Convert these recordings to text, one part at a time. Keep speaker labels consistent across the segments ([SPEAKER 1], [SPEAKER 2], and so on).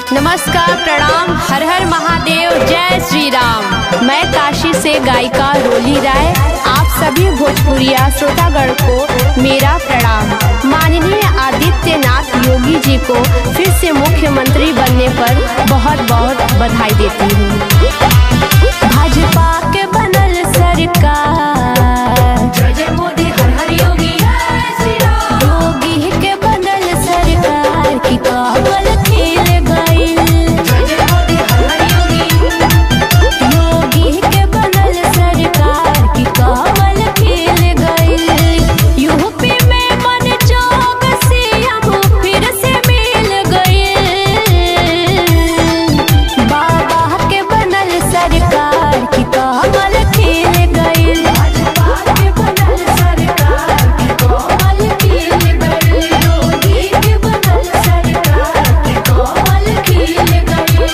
[SPEAKER 1] नमस्कार, प्रणाम, हर हर महादेव, जय श्री राम। मैं काशी से गायिका रोली राय आप सभी भोजपुरिया श्रोतागण को मेरा प्रणाम। माननीय आदित्यनाथ योगी जी को फिर से मुख्यमंत्री बनने पर बहुत बहुत बधाई देती हूँ। भाजपा के बनल सरकार, जय जय मोदी, हर हर योगी, योगी के बनल सरकार की कमल खिल गई। जय जय मोदी, हर हर योगी, योगी के बनल सरकार की कमल खिल गई। यूपी में मन जोग सीएम फिर से मिल गई। बाबा के बनल सरकार की कमल खिल गई। भाजपा के बनल सरकार की कमल खिल गई। योगी के बनल सरकार की कमल खिल गई।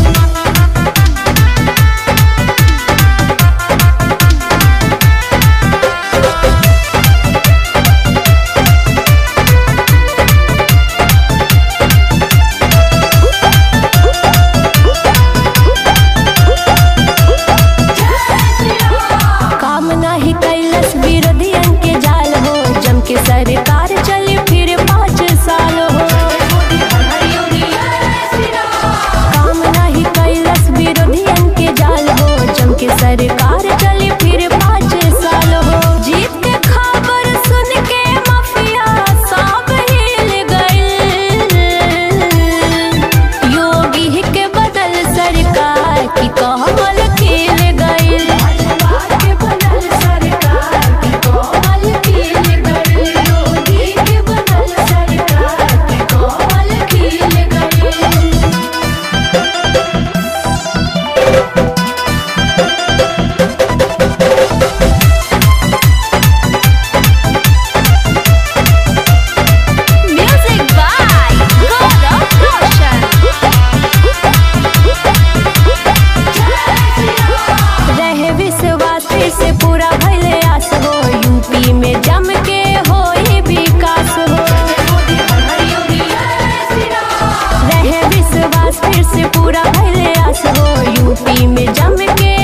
[SPEAKER 1] काम नाही कैलस विरोधियन के जाल हो, जम के सरकार चली फिर 5 साल हो। काम नाही कैलस विरोधियन के जाल हो, जम के सरकार चली फिर 5 साल हो। जीत के खबर सुन के माफिया सब हिल गए। योगी के बदल सरकार की कमल खिल गई। भाजपा के बनल सरकार की कमल खिल गई। योगी के बनल सरकार की कमल खिल गई। Music by Gaurav Roshan। रहे विश्वास फिर से पूरा भइले आस हो, यूपी में जम के होई विकास हो। रहे विश्वास फिर से पूरा भइले आस हो, यूपी में जम के